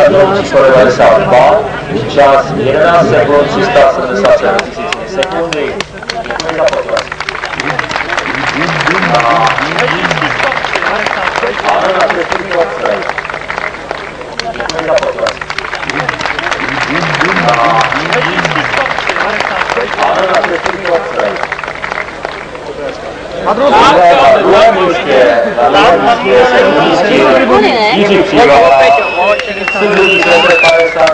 startovní číslo 92, čas 11 sekund 377 tisíciny sekundy. Děkuji za potlesk. Ano, na třetí odstřel. Děkuji za potlesk. Ano, na třetí odstřel. Na druhém místě se umístil Jiří Přívala, 750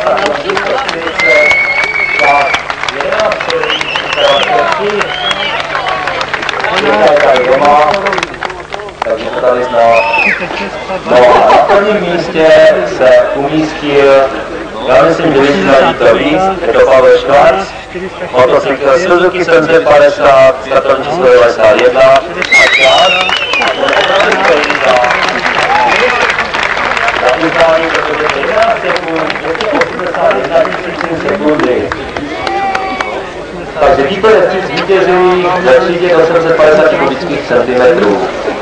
takže to tady znal. No a na prvním místě se umístil, já myslím, že většina ví to víc, je to Pavel Švarc, motocykl Suzuki 750, startovní číslo 91 a čas. Zapítání, protože 11 sekund, 281 sekundy. Takže výkon je vstříc vítězí ve třídě 850 kubických centimetrů.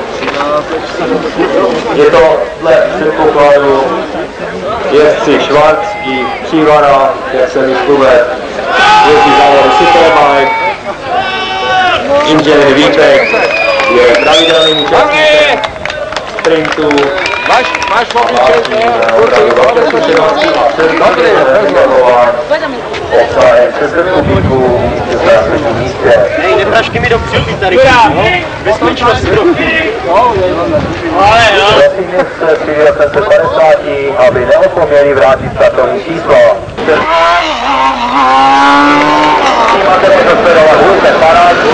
Je to dle předpokladu jezdci Švarc i Přívara, jak jsem již uvedl, jezdí závody Superbike, inženýr Vítek je pravidelným účastníkem sprintu. Máš mobilček, obsahem přes republiku v zásadním místě. Hej, neprašky mi do přilby tady, bezpečnost. Prosím se přijde 750, aby neopomněli vrátit startovní číslo. Máte možnost sledovat hůlce parádu.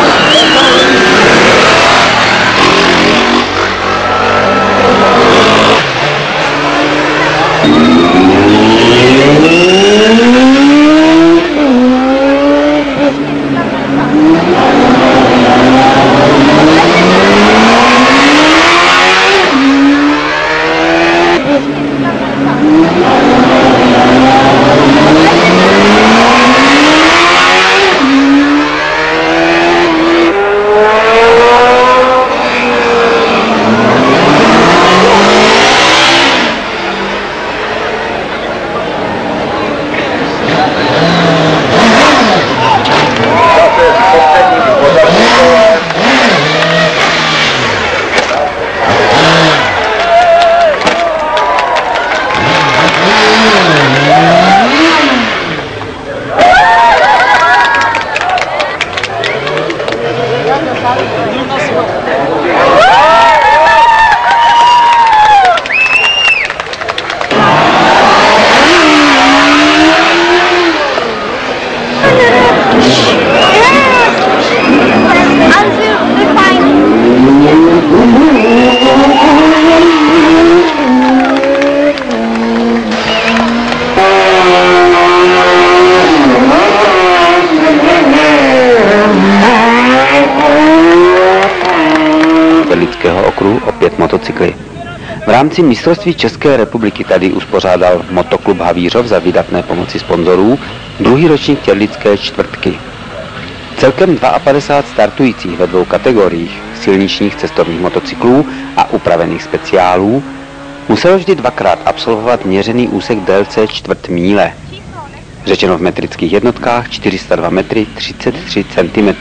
Opět motocykly. V rámci mistrovství České republiky tady uspořádal Motoklub Havířov za vydatné pomoci sponzorů druhý ročník těrlické čtvrtky. Celkem 52 startujících ve dvou kategoriích silničních cestovních motocyklů a upravených speciálů muselo vždy dvakrát absolvovat měřený úsek délce čtvrt míle. Řečeno v metrických jednotkách 402 metry 33 cm.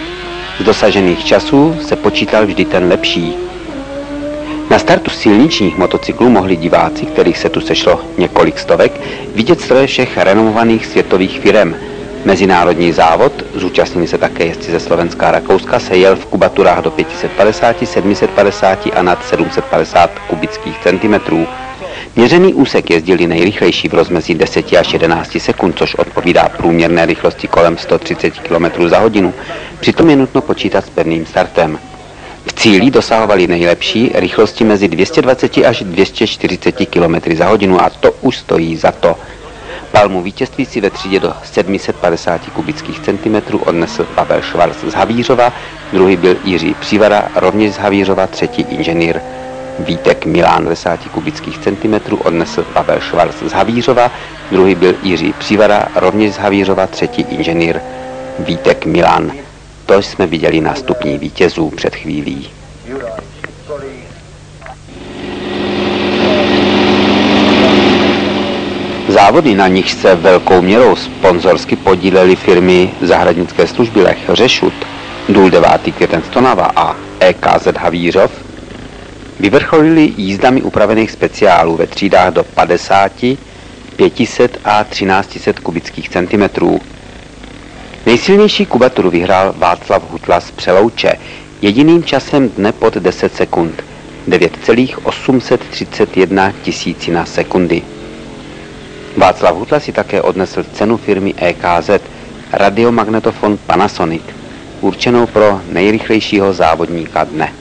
Z dosažených časů se počítal vždy ten lepší. Na startu silničních motocyklů mohli diváci, kterých se tu sešlo několik stovek, vidět stroje všech renomovaných světových firem. Mezinárodní závod, zúčastnili se také jezdci ze Slovenska a Rakouska, se jel v kubaturách do 550, 750 a nad 750 kubických centimetrů. Měřený úsek jezdili nejrychlejší v rozmezí 10 až 11 sekund, což odpovídá průměrné rychlosti kolem 130 km za hodinu. Přitom je nutno počítat s pevným startem. V cíli dosahovali nejlepší rychlosti mezi 220 až 240 km za hodinu a to už stojí za to. Palmu vítězství si ve třídě do 750 kubických centimetrů odnesl Pavel Švarc z Havířova, druhý byl Jiří Přívara, rovněž z Havířova, třetí inženýr Vítek Milan 50 kubických centimetrů odnesl Pavel Švarc z Havířova, druhý byl Jiří Přívara, rovněž z Havířova, třetí inženýr Vítek Milan. To jsme viděli na stupni vítězů před chvílí. Závody, na nich se velkou měrou sponzorsky podílely firmy zahradnické služby Lech Řešut, Důl 9. květen Stonava a EKZ Havířov, vyvrcholily jízdami upravených speciálů ve třídách do 50, 500 a 1300 kubických centimetrů. Nejsilnější kubaturu vyhrál Václav Hutla z Přelouče jediným časem dne pod 10 sekund, 9,831 tisícina sekundy. Václav Hutla si také odnesl cenu firmy EKZ radiomagnetofon Panasonic, určenou pro nejrychlejšího závodníka dne.